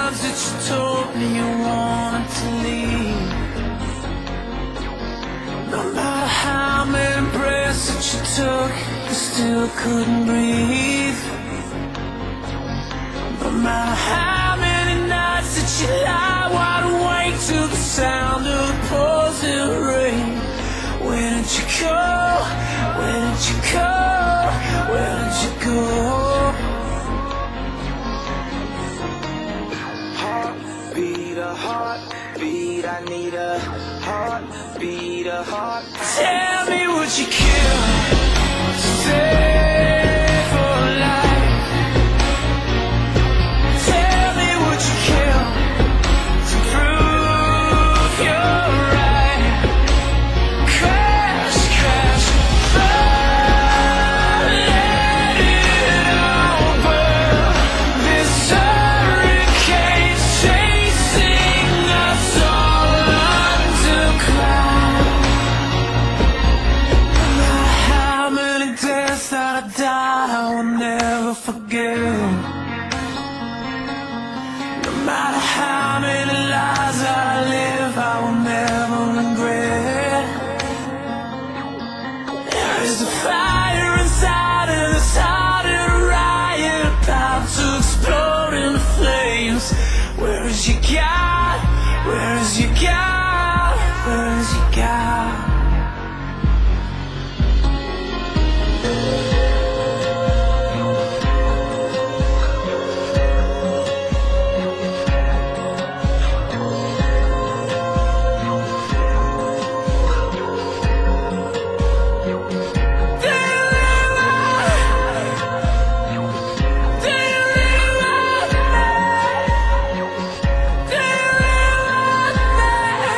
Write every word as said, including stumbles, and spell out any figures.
times that you told me you wanted to leave. No matter how many breaths that you took, you still couldn't breathe. No matter how many nights that you lie wide awake to the sound of the pouring rain. Where did you go? Where did you go? Where did you go? Heartbeat, a heartbeat, I need a heartbeat, a heart. Tell me, would you kill to save for life? Tell me, would you kill to prove you're right? Crash, crash, fall, let it all burn. This hurricane's chasing us all underground. No matter how many deaths that I die, I will never forget. No matter how many lives that I live, I will never regret. There is a fire inside and it's starting a riot, about to explode into flames. Where is your God? Where is your God? Where is your God? Do you really love me?